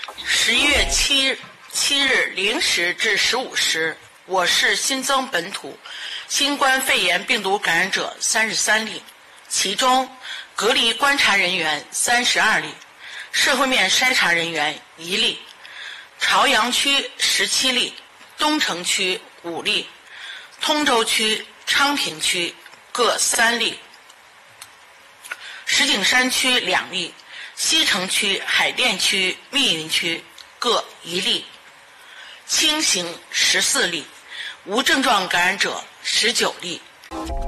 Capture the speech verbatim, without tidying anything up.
十一月七七日零时至十五时，我市新增本土新冠肺炎病毒感染者三十三例，其中隔离观察人员三十二例，社会面筛查人员一例，朝阳区十七例，东城区五例，通州区、昌平区各三例，石景山区两例，西城区、海淀区、密云区各一例，轻型十四例，无症状感染者十九例。